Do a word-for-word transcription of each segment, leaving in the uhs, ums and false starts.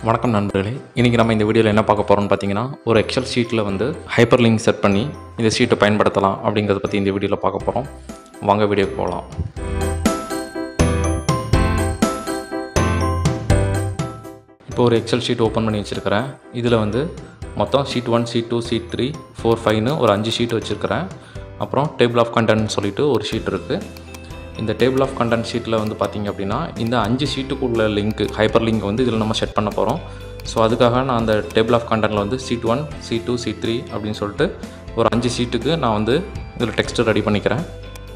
வணக்கம் நண்பர்களே, இன்றைக்கி நம்ம இந்த வீடியோவில் என்ன பார்க்க போகிறோம்னு பார்த்தீங்கன்னா, ஒரு எக்ஸல் ஷீட்டில் வந்து ஹைப்பர் லிங்க் செட் பண்ணி இந்த ஷீட்டை பயன்படுத்தலாம் அப்படிங்கிறத பற்றி இந்த வீடியோவில் பார்க்க போகிறோம். வாங்க வீடியோக்கு போகலாம். இப்போ ஒரு எக்ஸல் ஷீட் ஓப்பன் பண்ணி வச்சுருக்கிறேன். இதில் வந்து மொத்தம் sheet one, sheet two, sheet three, four, ஃபைவ்னு ஒரு அஞ்சு ஷீட் வச்சுருக்கிறேன். அப்புறம் டேபிள் ஆஃப் கண்டென்ட்னு சொல்லிட்டு ஒரு ஷீட் இருக்குது. இந்த டேபிள் ஆஃப் கண்டென்ட் ஷீட்டில் வந்து பார்த்திங்க அப்படின்னா, இந்த அஞ்சு ஷீட்டுக்குள்ள லிங்க்கு ஹைப்பர் லிங்க் வந்து இதில் நம்ம செட் பண்ண போகிறோம். ஸோ அதுக்காக நான் அந்த டேபிள் ஆஃப் கண்டென்ட்டில் வந்து sheet one, sheet two, sheet three அப்படின்னு சொல்லிட்டு ஒரு அஞ்சு ஷீட்டுக்கு நான் வந்து இதில் டெக்ஸ்ட்டு ரெடி பண்ணிக்கிறேன்.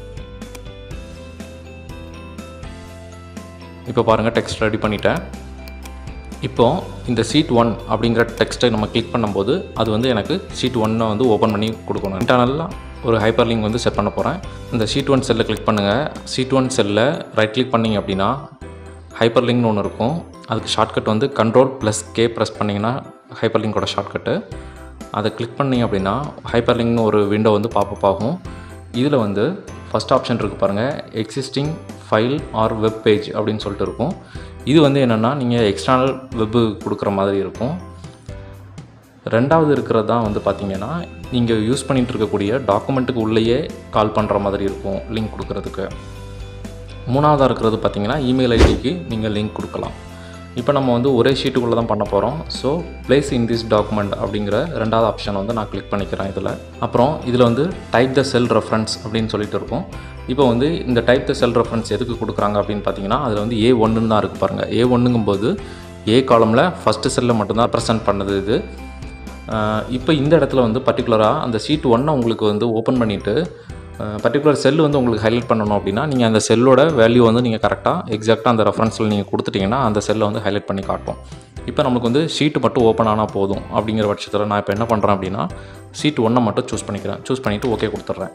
இப்போ பாருங்கள், டெக்ஸ்ட் ரெடி பண்ணிட்டேன். இப்போது இந்த ஷீட் ஒன் அப்படிங்கிற டெக்ஸ்ட்டை நம்ம கிளிக் பண்ணும்போது அது வந்து எனக்கு ஷீட் ஒன்னை வந்து ஓப்பன் பண்ணி கொடுக்கணும். இன்டர்னலாக ஒரு ஹைப்பர் லிங்க் வந்து செட் பண்ண போகிறேன். இந்த ஷீட் ஒன் செல்லில் கிளிக் பண்ணுங்கள். ஷீட் ஒன் செல்லில் ரைட் கிளிக் பண்ணிங்க அப்படின்னா ஹைப்பர் லிங்க்னு ஒன்று இருக்கும். அதுக்கு ஷார்ட்கட் வந்து கண்ட்ரோல் ப்ளஸ் கே ப்ரெஸ் பண்ணிங்கன்னா ஹைப்பர் லிங்கோட ஷார்ட்கட்டு. அதை கிளிக் பண்ணிங்க அப்படின்னா ஹைப்பர் லிங்க்னு ஒரு விண்டோ வந்து பாப்பப் ஆகும். இதில் வந்து ஃபஸ்ட் ஆப்ஷன் இருக்குது பாருங்கள், existing file or web page அப்படின்னு சொல்லிட்டு இருக்கும். இது வந்து என்னென்னா நீங்கள் எக்ஸ்டர்னல் வெப்பு கொடுக்குற மாதிரி இருக்கும். ரெண்டாவது இருக்கிறது தான் வந்து பார்த்திங்கன்னா, நீங்கள் யூஸ் பண்ணிகிட்டு இருக்கக்கூடிய டாக்குமெண்ட்டுக்கு உள்ளேயே கால் பண்ணுற மாதிரி இருக்கும் லிங்க் கொடுக்குறதுக்கு. மூணாவதாக இருக்கிறது பார்த்திங்கன்னா, இமெயில் ஐடிக்கு நீங்கள் லிங்க் கொடுக்கலாம். இப்போ நம்ம வந்து ஒரே ஷீட்டுக்குள்ளே தான் பண்ண போகிறோம். So place in this document அப்படிங்கிற ரெண்டாவது ஆப்ஷன் வந்து நான் கிளிக் பண்ணிக்கிறேன் இதில். அப்புறம் இதில் வந்து டைப் த செல் ரெஃபரன்ஸ் அப்படின்னு சொல்லிட்டு இருக்கும். இப்போ வந்து இந்த டைப் த செல் ரெஃபரன்ஸ் எதுக்கு கொடுக்குறாங்க அப்படின்னு பார்த்தீங்கன்னா, அதில் வந்து ஏ ஒன்றுன்னு தான் இருக்குது பாருங்கள். ஏ ஒன்றுங்கும்போது ஏ காலமில் ஃபஸ்ட்டு செல்லில் மட்டும்தான் ப்ரெசென்ட் பண்ணுது இது. இப்போ இந்த இடத்துல வந்து பர்டிகுலராக அந்த ஷீட் ஒன்னை உங்களுக்கு வந்து ஓப்பன் பண்ணிவிட்டு பர்டிகுலர் செல் வந்து உங்களுக்கு ஹைலைட் பண்ணணும் அப்படின்னா, நீங்கள் அந்த செல்லோட வேல்யூ வந்து நீங்கள் கரெக்டாக எக்ஸாக்டாக அந்த ரெஃபரன்ஸில் நீங்கள் கொடுத்துட்டிங்கன்னா அந்த செல்லை வந்து ஹைலைட் பண்ணி காட்டும். இப்போ நமக்கு வந்து ஷீட்டு மட்டும் ஓப்பன் ஆனால் போதும் அப்படிங்கிற பட்சத்தில் நான் இப்போ என்ன பண்ணுறேன் அப்படின்னா, ஷீட் ஒன்னை மட்டும் சூஸ் பண்ணிக்கிறேன். சூஸ் பண்ணிவிட்டு ஓகே கொடுத்துட்றேன்.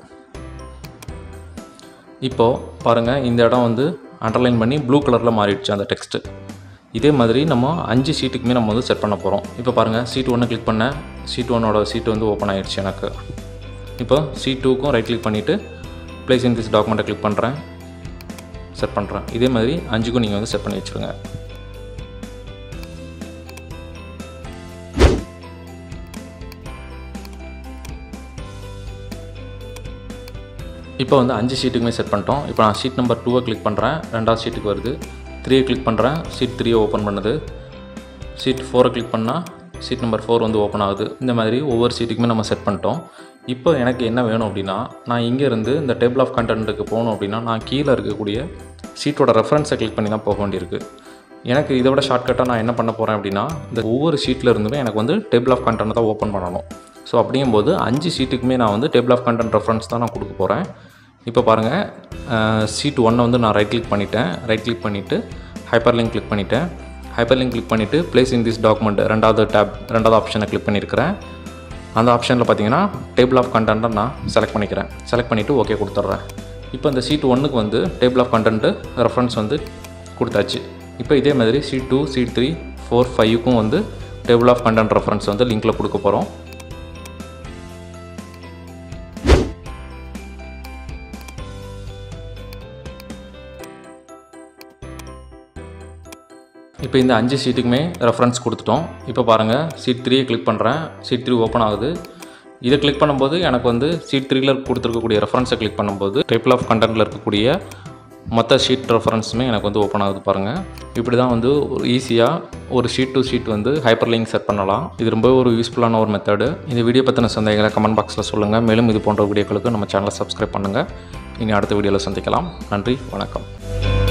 இப்போது பாருங்கள், இந்த இடம் வந்து அண்டர்லைன் பண்ணி ப்ளூ கலரில் மாறிடுச்சு அந்த டெக்ஸ்ட்டு. இதே மாதிரி நம்ம அஞ்சு ஷீட்டுக்குமே நம்ம வந்து செட் பண்ண போகிறோம். இப்போ பாருங்கள், ஷீட் ஒன்று கிளிக் பண்ணேன். ஷீட் ஒன்னோட ஷீட் வந்து ஓப்பன் ஆகிடுச்சு எனக்கு. இப்போ ஷீட் டூக்கும் ரைட் கிளிக் பண்ணிவிட்டு பிளேஸ் இன் திஸ் டாக்குமெண்ட்டை கிளிக் பண்ணுறேன், செட் பண்ணுறேன். இதே மாதிரி அஞ்சுக்கும் நீங்கள் வந்து செட் பண்ணி வச்சுருங்க. இப்போ வந்து அஞ்சு ஷீட்டுக்குமே செட் பண்ணிட்டோம். இப்போ நான் ஷீட் நம்பர் டூவை கிளிக் பண்ணுறேன், ரெண்டாவது ஷீட்டுக்கு வருது. த்ரீயை கிளிக் பண்ணுறேன், ஷீட் த்ரீயை ஓப்பன் பண்ணுது. ஷீட் ஃபோரை கிளிக் பண்ணால் ஷீட் நம்பர் ஃபோர் வந்து ஓப்பன் ஆகுது. இந்த மாதிரி ஒவ்வொரு ஷீட்டுக்குமே நம்ம செட் பண்ணிட்டோம். இப்போ எனக்கு என்ன வேணும் அப்படின்னா, நான் இங்கேருந்து இந்த டேபிள் ஆஃப் கண்டென்ட்டுக்கு போகணும் அப்படின்னா நான் கீழே இருக்கக்கூடிய ஷீட்டோட ரெஃபரன்ஸை கிளிக் பண்ணி தான் போக வேண்டியிருக்கு. எனக்கு இதை விட ஷார்ட்கட்டாக நான் என்ன பண்ண போகிறேன் அப்படின்னா, இந்த ஒவ்வொரு ஷீட்டில் இருந்துமே எனக்கு வந்து டேபிள் ஆஃப் கண்டென்ட் தான் ஓப்பன் பண்ணணும். ஸோ அப்படிங்கும்போது அஞ்சு ஷீட்டுக்குமே நான் வந்து டேபிள் ஆஃப் கண்டென்ட் ரெஃபரன்ஸ் தான் நான் கொடுக்க போகிறேன். இப்போ பாருங்கள், ஷீட் ஒன்னை வந்து நான் ரைட் கிளிக் பண்ணிவிட்டேன். ரைட் கிளிக் பண்ணிவிட்டு ஹைப்பர் லிங்க் கிளிக் பண்ணிவிட்டேன். ஹைப்பர் லிங்க் கிளிக் பண்ணிவிட்டு பிளேஸ் இன் திஸ் டாக்குமெண்ட் ரெண்டாவது டேப் ரெண்டாவது ஆப்ஷனை கிளிக் பண்ணியிருக்கிறேன். அந்த ஆப்ஷனில் பார்த்தீங்கன்னா டேபிள் ஆஃப் கண்டென்ட்டை நான் செலக்ட் பண்ணிக்கிறேன். செலக்ட் பண்ணிவிட்டு ஓகே கொடுத்துட்றேன். இப்போ இந்த ஷீட் ஒன்றுக்கு வந்து டேபிள் ஆஃப் கண்டென்ட்டு ரெஃபரன்ஸ் வந்து கொடுத்தாச்சு. இப்போ இதே மாதிரி sheet two, sheet three, four, ஃபைவுக்கும் வந்து டேபிள் ஆஃப் கண்டென்ட் ரெஃபரன்ஸ் வந்து லிங்க்கில் கொடுக்க போகிறோம். இப்போ இந்த அஞ்சு ஷீட்டுக்குமே ரெஃபரன்ஸ் கொடுத்துட்டோம். இப்போ பாருங்கள், ஷீட் த்ரீயை கிளிக் பண்ணுறேன். ஷீட் த்ரீ ஓப்பன் ஆகுது. இதை கிளிக் பண்ணும்போது எனக்கு வந்து ஷீட் த்ரீயில் கொடுத்துருக்கக்கூடிய ரெஃபரன்ஸை கிளிக் பண்ணும்போது டேபிள் ஆஃப் கண்டென்ட்டில் இருக்கக்கூடிய மொத்த ஷீட் ரெஃபரன்ஸுமே எனக்கு வந்து ஓப்பன் ஆகுது பாருங்கள். இப்படி தான் வந்து ஒரு ஈஸியாக ஒரு ஷீட் டு ஷீட் வந்து ஹைப்பர் லிங்க் செட் பண்ணலாம். இது ரொம்ப ஒரு யூஸ்ஃபுல்லான ஒரு மெத்தடு. இந்த வீடியோ பற்றின சந்தேகங்களை கமெண்ட் பாக்ஸில் சொல்லுங்கள். மேலும் இது போன்ற வீடியோக்களுக்கு நம்ம சேனலை சப்ஸ்கிரைப் பண்ணுங்கள். இனி அடுத்த வீடியோவில் சந்திக்கலாம். நன்றி, வணக்கம்.